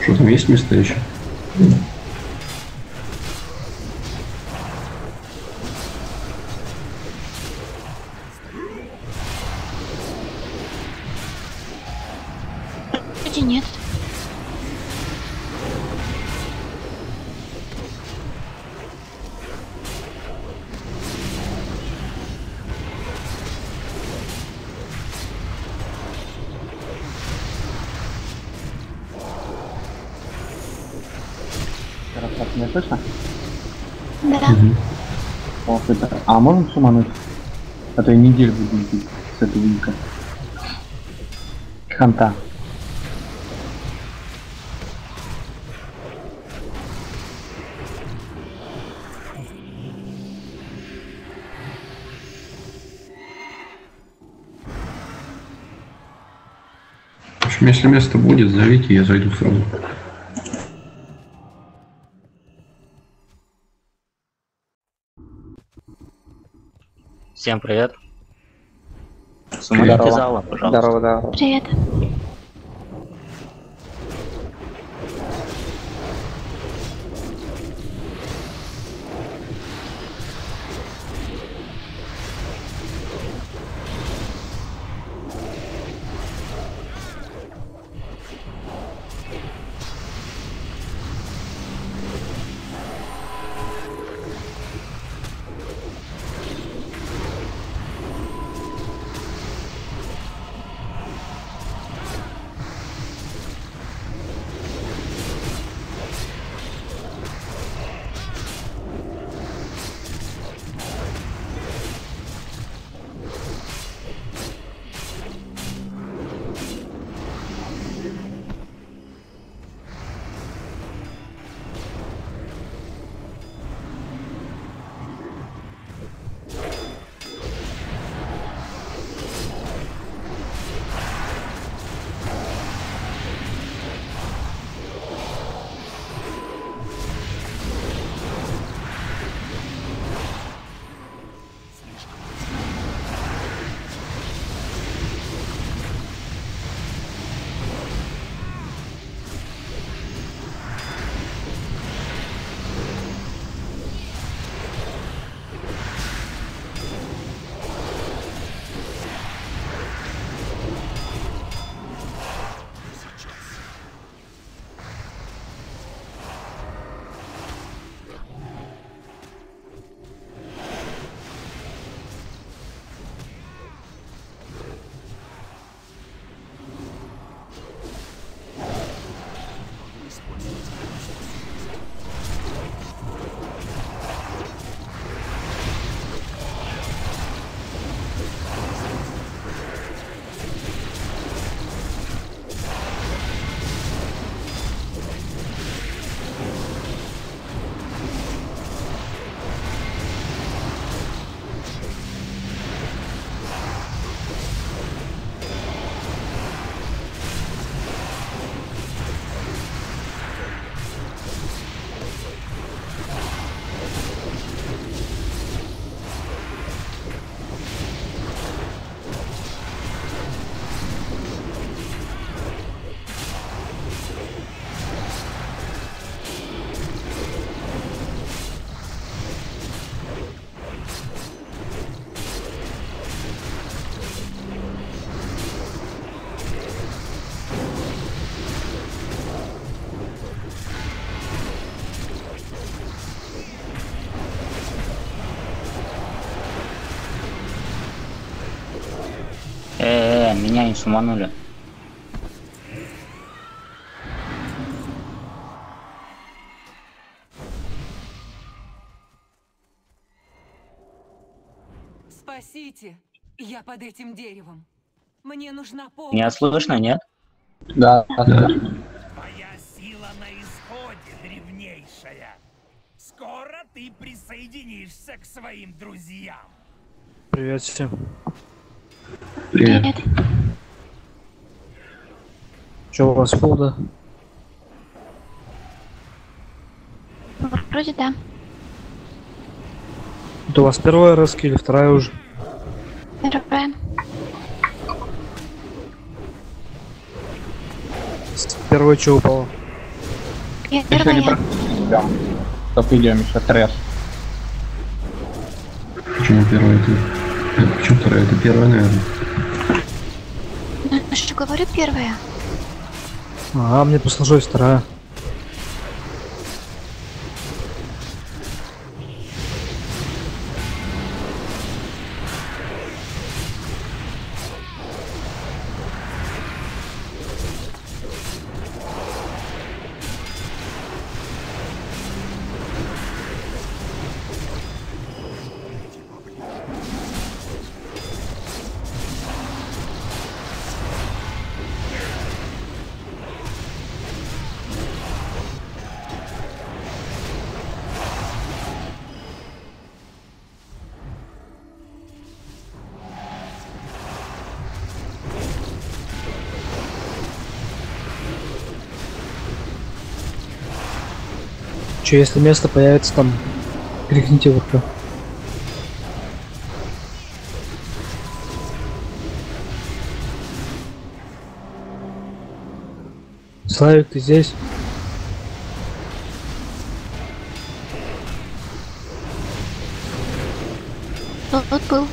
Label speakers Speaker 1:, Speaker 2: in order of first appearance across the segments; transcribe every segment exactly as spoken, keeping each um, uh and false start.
Speaker 1: Что там есть место еще?
Speaker 2: Вроде нет.
Speaker 3: Меня слышно?
Speaker 2: Да.
Speaker 1: Угу.
Speaker 3: О, это... А можем сумануть? А то я неделю буду идти с этого винка. Ханта.
Speaker 1: В общем, если место будет, зовите, я зайду сразу.
Speaker 4: Всем привет. Суммарите зала, пожалуйста.
Speaker 3: Здорово, здорово.
Speaker 2: Привет.
Speaker 4: Э, меня не суманули.
Speaker 5: Спасите, я под этим деревом. Мне нужна помощь.
Speaker 4: Меня слышно, нет?
Speaker 3: Да,
Speaker 1: Да.
Speaker 6: Твоя сила на исходе, древнейшая. Скоро ты присоединишься к своим друзьям.
Speaker 7: Привет всем.
Speaker 1: Привет.
Speaker 2: Привет.
Speaker 7: Че у вас полда?
Speaker 2: Вроде да.
Speaker 7: Это у вас первая раски или вторая уже?
Speaker 2: Первая.
Speaker 7: Первая что упала?
Speaker 3: Еще не
Speaker 2: Первая.
Speaker 3: проходим прям. Только идем еще трэш.
Speaker 1: Почему первая это? Э, Почему вторая? Это первая, наверное.
Speaker 2: Ну, я же говорю первая.
Speaker 7: А, мне послужилась вторая. Че, если место появится там, крикните в РК. Славик, ты здесь?
Speaker 2: Тут, тут был.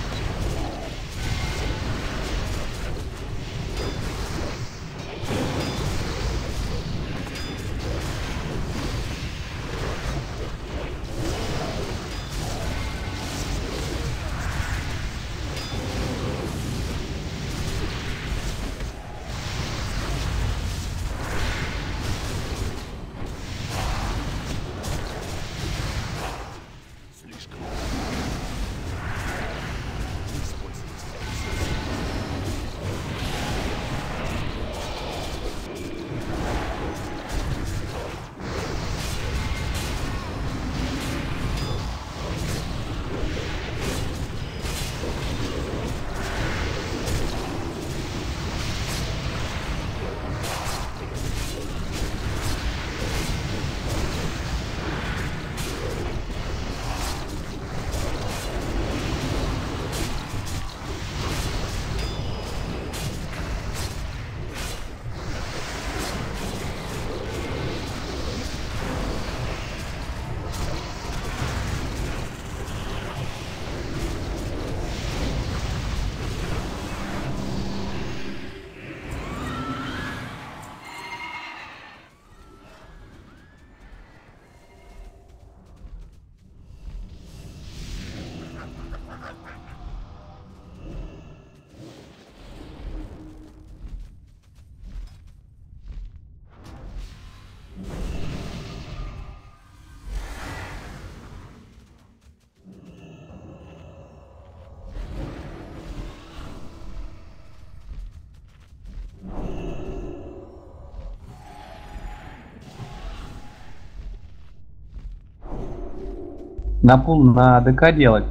Speaker 3: На пул на ДК делать.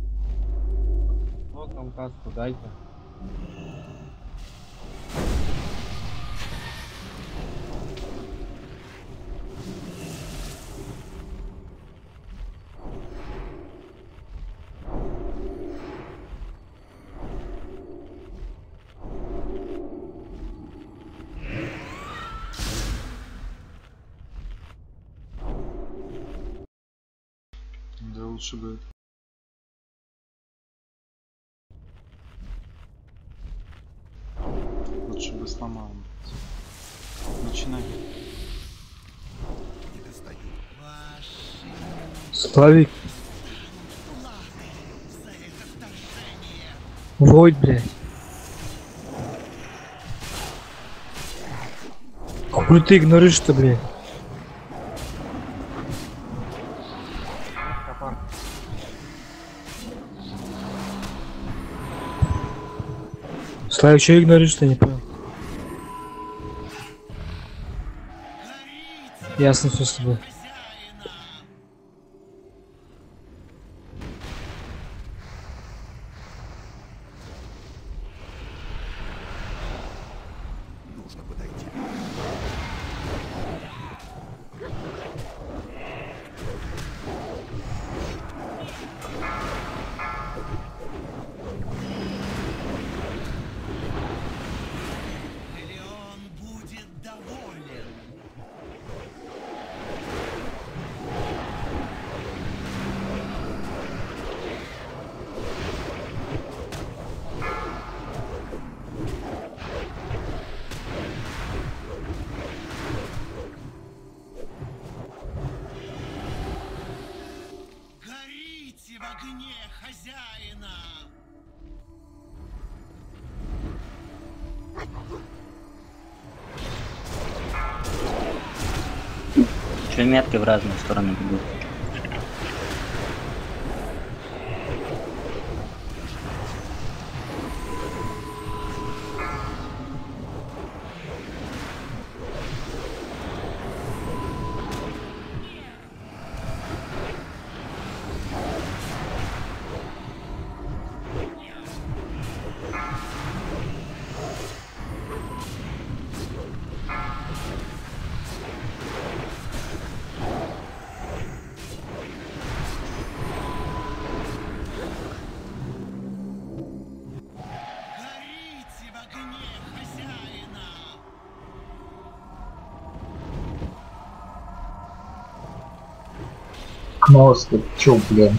Speaker 3: Вот там каску дайте.
Speaker 8: Да лучше бы. Лучше бы сломал. Начинай.
Speaker 7: Славик. Войд, блядь. Хуй ты игноришь-то, блядь. Славик, что игноришь-то, не понял. Ясно все с тобой.
Speaker 6: огне хозяина!
Speaker 4: Че метки в разные стороны бегут?
Speaker 6: Горите в огне хозяина!
Speaker 7: Кнос, ты чё, блин?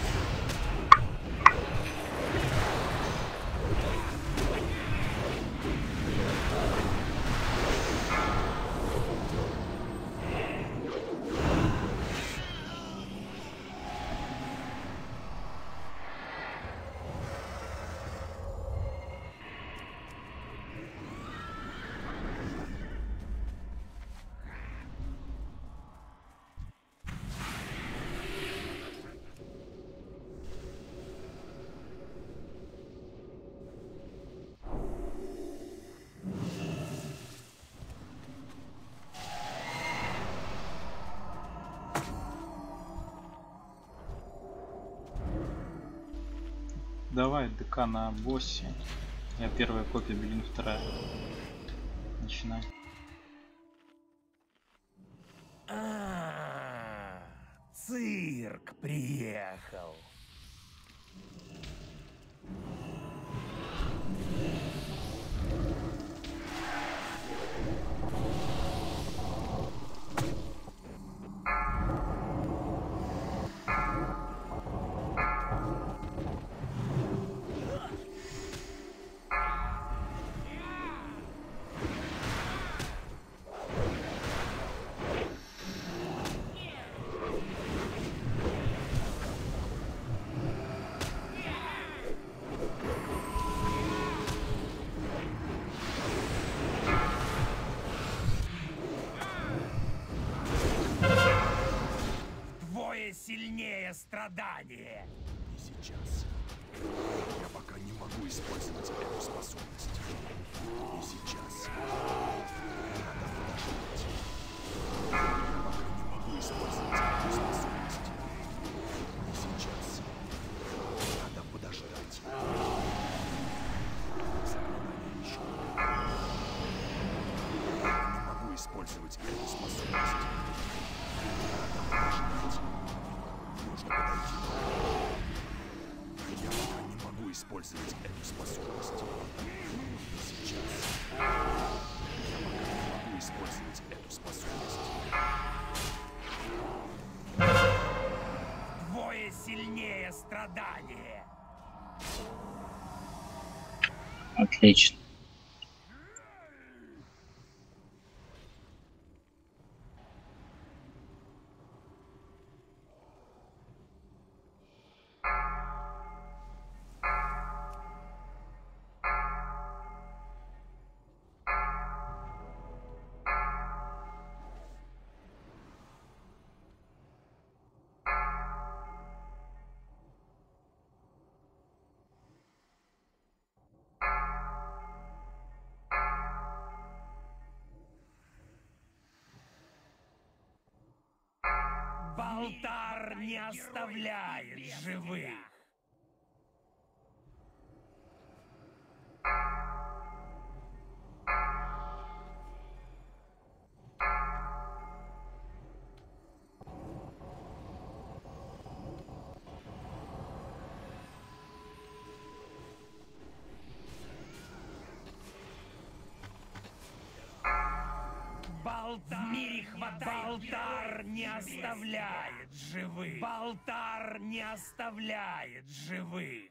Speaker 8: Давай, ДК на боссе. Я первая копия, Белин вторая. Начинай.
Speaker 6: А, цирк приехал. Двое сильнее страдания.
Speaker 9: И сейчас. Я пока не могу использовать эту способность. И сейчас. Надо подождать. Я пока не могу использовать эту способность. И сейчас. Надо подождать. Заклинание еще. Я не могу использовать эту способность. Надо подождать. Нужно подойти. Я пока не могу использовать эту способность. И сейчас. Я пока не могу использовать эту способность.
Speaker 6: Двое сильнее страдания.
Speaker 4: Отлично.
Speaker 6: Балтар не оставляет живых. Балтар, в мире хватает. Балтар не оставляет живых. Балтар не оставляет живых.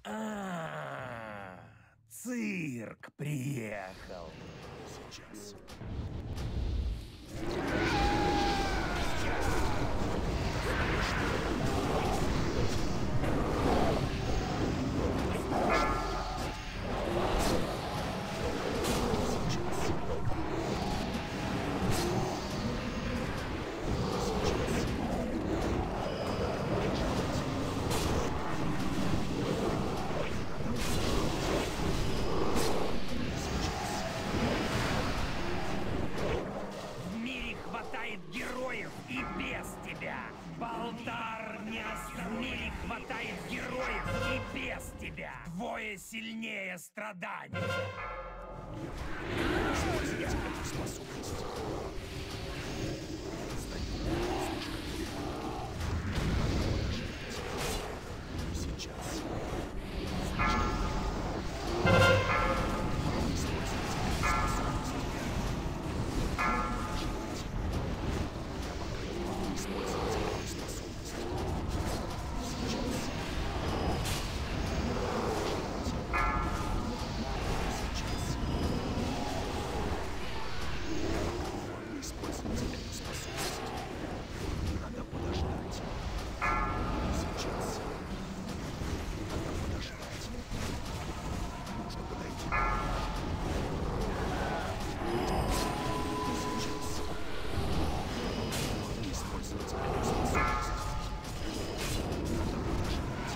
Speaker 6: А, цирк приехал.
Speaker 9: Сейчас.
Speaker 6: В мире хватает героев и без тебя. Болтар не ост- В мире хватает героев и без тебя. Двое сильнее страданий.
Speaker 9: Сейчас. Использовать эту способность. Надо подождать. Сейчас. Надо подождать. Нужно подойти. Сейчас. Можно использовать эту способность. Надо подождать.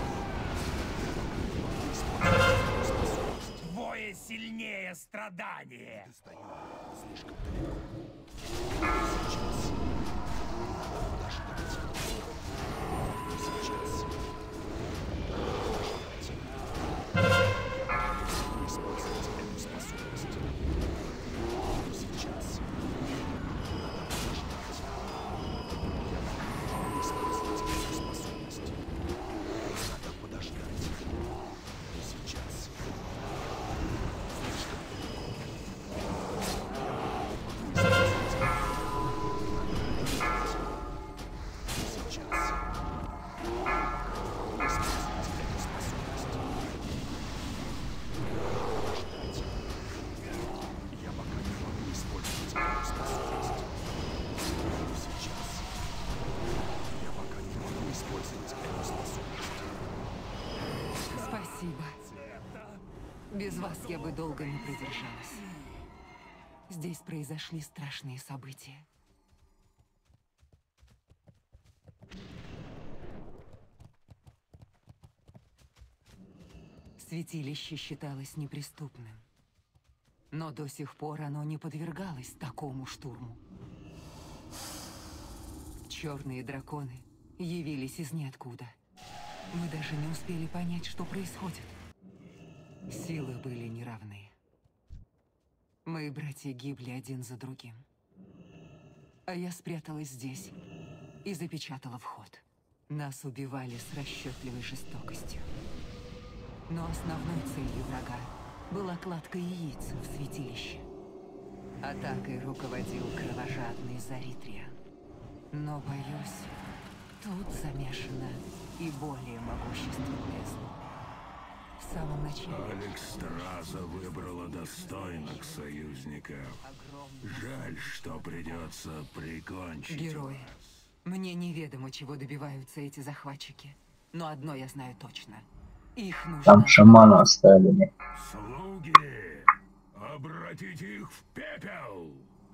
Speaker 9: Использовать эту способность.
Speaker 6: Двое сильнее страдания.
Speaker 9: Достаю. Слишком далеко. Сейчас. Надо подождать. Сейчас. Подождать. Использовать эту способность. Сейчас. Надо подождать. Использовать эту способность. Надо подождать. Сейчас. Слишком
Speaker 5: Спасибо. Без вас я бы долго не продержалась. Здесь произошли страшные события. Святилище считалось неприступным. Но до сих пор оно не подвергалось такому штурму. Черные драконы явились из ниоткуда. Мы даже не успели понять, что происходит. Силы были неравны. Мои братья гибли один за другим. А я спряталась здесь и запечатала вход. Нас убивали с расчетливой жестокостью. Но основной целью врага была кладка яиц в святилище. Атакой руководил кровожадный Заритриан. Но, боюсь, тут замешано и более могущественное зло. В самом начале...
Speaker 9: Алекстраза выбрала достойных союзников. Жаль, что придется прикончить
Speaker 5: Герои.
Speaker 9: вас.
Speaker 5: Мне неведомо, чего добиваются эти захватчики. Но одно я знаю точно. Их нужно...
Speaker 3: Там шамана оставили.
Speaker 9: Слуги, обратите их в пепел!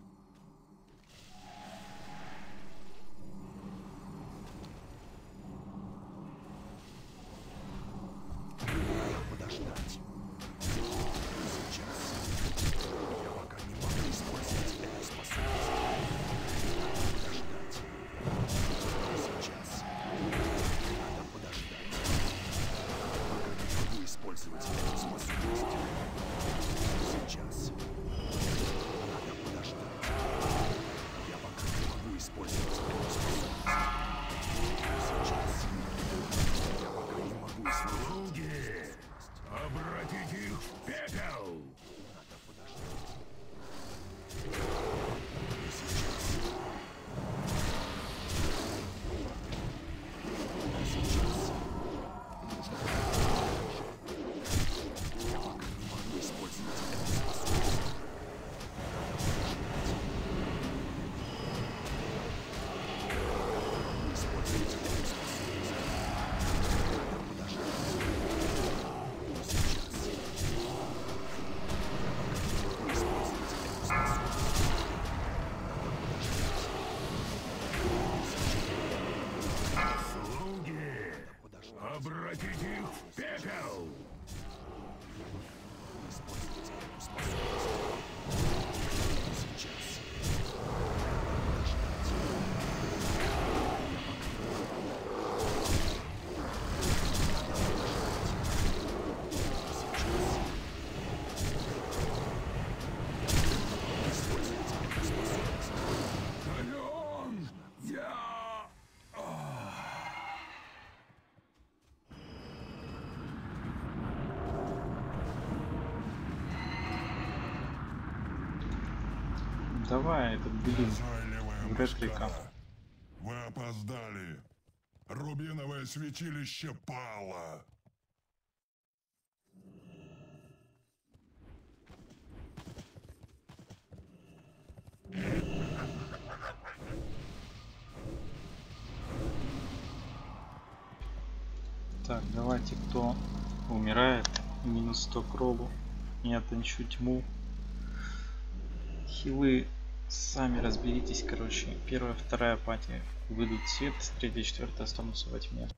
Speaker 9: Надо подождать. Сейчас. Я пока не могу использовать эту способность. Надо подождать. Сейчас. Надо подождать. Пока не могу использовать эту способность. Сейчас. Надо подождать. Я пока не могу использовать эту способность. Сейчас. Я пока не могу использовать. Слуги! Обратите их в пепел! Надо подождать. Сейчас. Сейчас. Нужно подождать. Обратите их в пепел! Используйте эту способность. Сейчас. Ален! Я...
Speaker 8: Давай этот блин.
Speaker 9: Назойливая
Speaker 8: Ретрика.
Speaker 9: мушкара. Вы опоздали. Рубиновое святилище пало.
Speaker 8: Так, давайте, кто умирает, минус сто к роллу. Я танчу тьму. Хилы сами разберитесь, короче. Первая, вторая пати выйдут в свет, третья, четвертая останутся во тьме.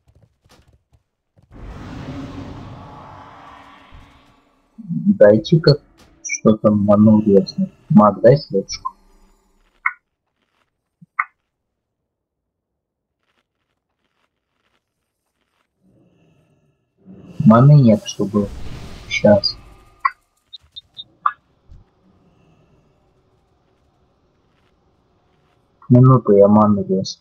Speaker 10: Дайте-ка что-то ману ясно. Маг, дай следушку. Маны нет, чтобы сейчас. Минуту я ману вес.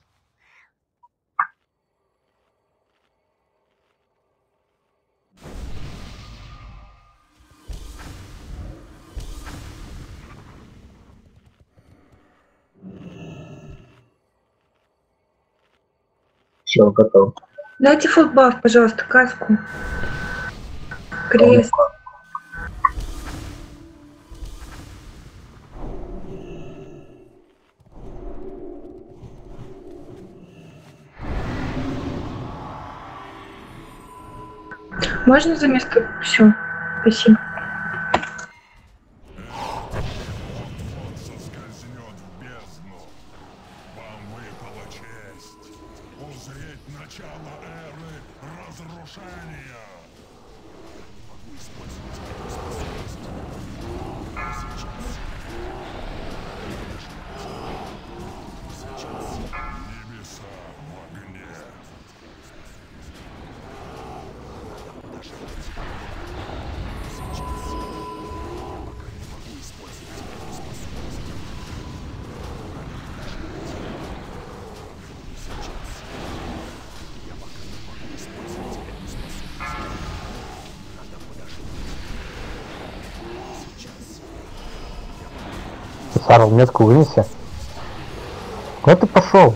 Speaker 10: Все, готов.
Speaker 11: Дайте фулбаф, пожалуйста, каску. Крест. Можно замеска? Все, спасибо.
Speaker 9: Соскользнет в бездну. Вам выпала честь узреть начало эры разрушения. Могу использовать эту способность. Сейчас. Сейчас. Небеса в огне. Надо подождать. Сейчас. Я пока не могу использовать эту способность. Сейчас. Я пока не могу использовать эту способность. Надо подождать. Сейчас.
Speaker 10: Сарл, метку вынеси. Куда ты пошел?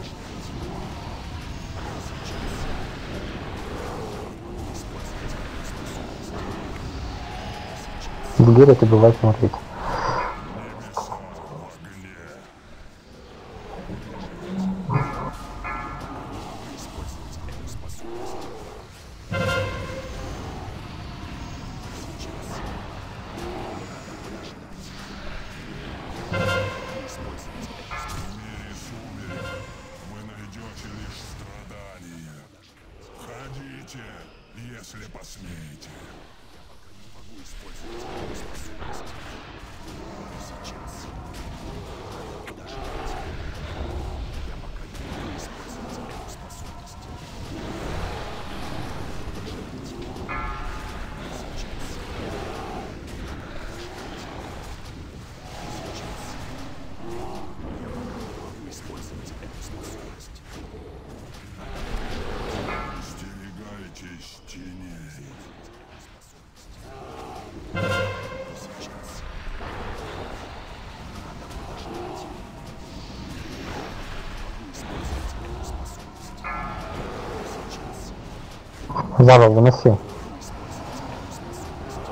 Speaker 10: Гера, ты бывает смотреть.
Speaker 9: Вы найдете лишь страдания. Ходите, если посмеете. Я пока не могу использовать эту способность. Сейчас. Подождите. Я пока не могу использовать эту способность. Подождите. Сейчас. Сейчас. Я пока не могу использовать эту способность. Остерегайтесь теней. Сейчас. Надо подождать. Могу использовать эту способность. Сейчас.
Speaker 10: Зара, выноси.
Speaker 9: Использовать эту способность.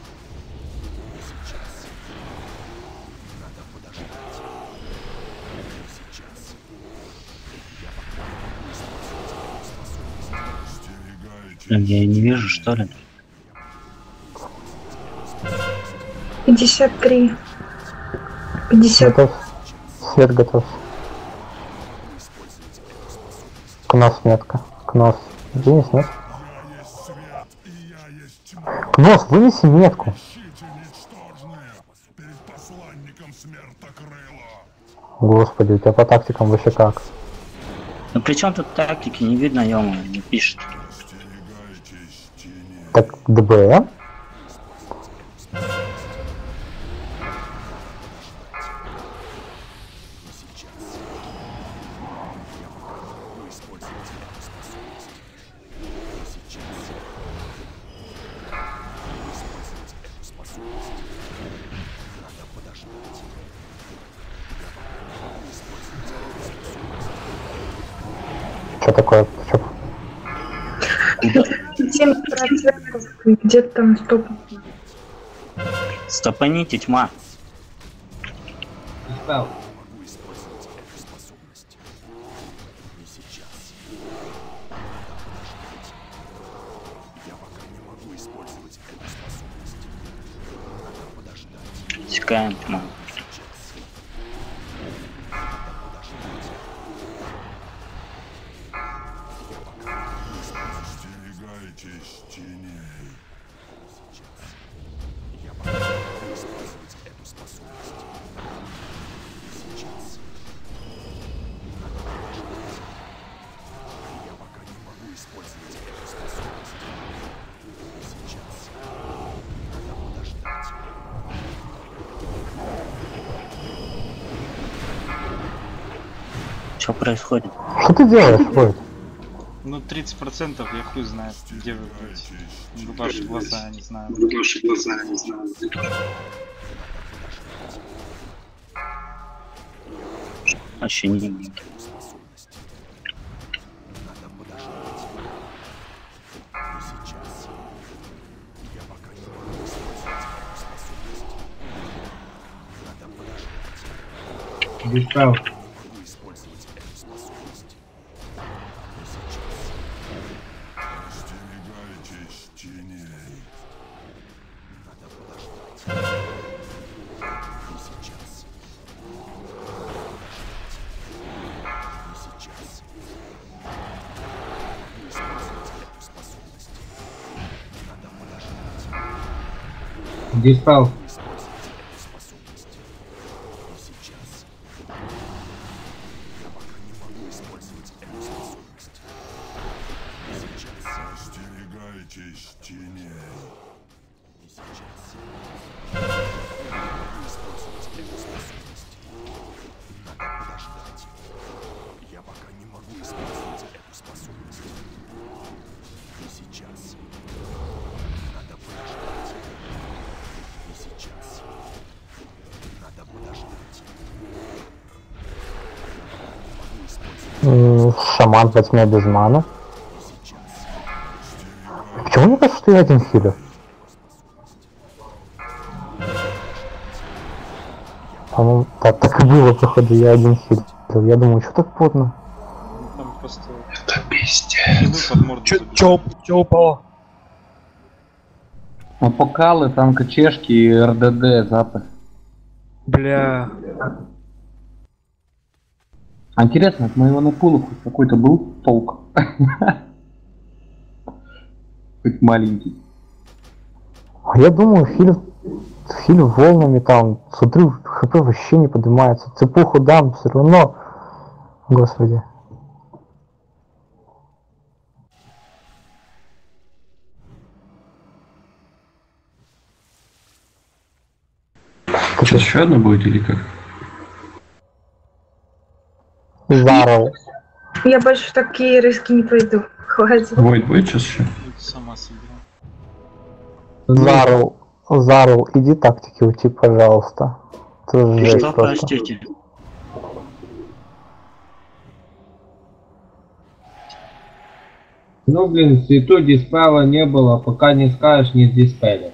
Speaker 9: Сейчас. Надо подождать. Сейчас. Я пока не могу использовать эту способность. Остерегайтесь.
Speaker 4: Блин, я не вижу, что ли?
Speaker 11: пятьдесят три. пятьдесят.
Speaker 10: Готов. Свет готов. К нас метка. К нас. Денис, нет? Нос, вынеси метку. Господи, у тебя по тактикам вообще как?
Speaker 4: Ну при чем тут тактики? Не видно, ё-моё, не пишет.
Speaker 10: Так, ДБМ? Что такое? Что?
Speaker 11: семь процентов где-то там стоп.
Speaker 4: Стопаните, тьма.
Speaker 9: Могу использовать эту способность. Надо подождать.
Speaker 4: Секаем, тьма.
Speaker 9: Остерегайтесь теней. Сейчас. Я пока не могу использовать эту способность. Сейчас. Надо подождать. Я пока не могу использовать эту способность. Сейчас. Надо подождать.
Speaker 4: Что происходит?
Speaker 10: Что ты делаешь, Войт?
Speaker 8: Ну, тридцать процентов я хуй знает, где вы будете. Ну, ваши глаза, я не знаю.
Speaker 1: Ваши глаза, я не знаю.
Speaker 4: Вообще не видно.
Speaker 9: Надо подождать. И сейчас. Я пока не могу использовать эту способность. Надо подождать.
Speaker 7: Диспел.
Speaker 9: Могу использовать эту способность. И сейчас. Остерегайтесь теней. Надо подождать. И сейчас. И сейчас. Могу использовать эту способность. Надо подождать.
Speaker 7: Диспел.
Speaker 9: Могу использовать эту способность. И сейчас. Я пока не могу использовать эту способность. И сейчас. Остерегайтесь теней. И сейчас. Я не могу использовать эту способность. Надо подождать. Я пока не могу использовать эту способность. И сейчас. Надо подождать. И сейчас. Надо подождать. Не могу использовать.
Speaker 10: М, Шаман во тьме без маны.
Speaker 9: И сейчас.
Speaker 10: Почему мне кажется, что я один хилю? По-моему, да, так и было, походу, я один хилю. Я думаю, что так плотно?
Speaker 8: Ну, там просто...
Speaker 1: Это пиздец.
Speaker 8: Хилы под морду
Speaker 7: Чё,
Speaker 8: забили.
Speaker 7: чё, чё упало?
Speaker 3: Ну, покалы, там качешки и РДД, запад.
Speaker 7: Бля.
Speaker 3: А интересно, от моего напула хоть какой-то был толк? Хоть маленький.
Speaker 10: А я думаю, хилю, хилю волнами там, смотрю, хп вообще не поднимается. Цепуху дам, все равно. Господи.
Speaker 1: Сейчас еще одна будет или как?
Speaker 10: Зарл.
Speaker 11: Я больше в такие риски не пойду. Хватит.
Speaker 1: Войт будет сейчас еще?
Speaker 8: Сама себе.
Speaker 10: Зарл. Зарл, иди тактики учи, пожалуйста. Это жесть
Speaker 4: Что,
Speaker 10: просто.
Speaker 4: простите?
Speaker 7: Ну, блин, в свету диспела не было, пока не скажешь, не диспели.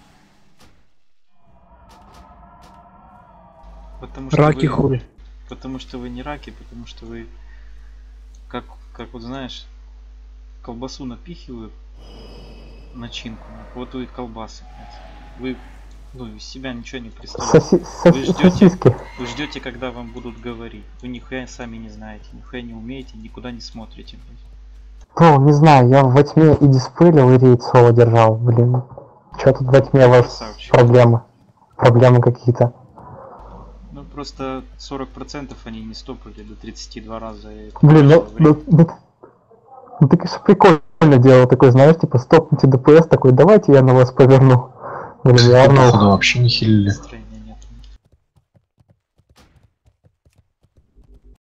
Speaker 8: Потому что
Speaker 7: Раки
Speaker 8: вы...
Speaker 7: хули.
Speaker 8: Потому что вы не раки, потому что вы... Как, как вот знаешь, колбасу напихивают, начинку, вот вы колбасы. Вы ну, из себя ничего не представляете.
Speaker 10: Соси...
Speaker 8: Вы
Speaker 10: Соси...
Speaker 8: ждете,
Speaker 10: Сосиски.
Speaker 8: вы ждете, когда вам будут говорить. Вы нихуя сами не знаете, нихуя не умеете, никуда не смотрите.
Speaker 10: Бро, не знаю, я во тьме и диспелил, и рейд соло держал, блин. Чё тут во тьме у вас
Speaker 8: Красавчик.
Speaker 10: проблемы? Проблемы какие-то.
Speaker 8: Ну просто сорок процентов они не стопали до тридцати два раза. И это
Speaker 10: Блин, ну,
Speaker 8: прошло время.
Speaker 10: ну, ну, ну ты, конечно, прикольно делал, такой, знаешь, типа, стопните ДПС, такой, давайте я на вас поверну. Блин, я орнул.
Speaker 1: Походу вообще не хилили.
Speaker 8: Странно.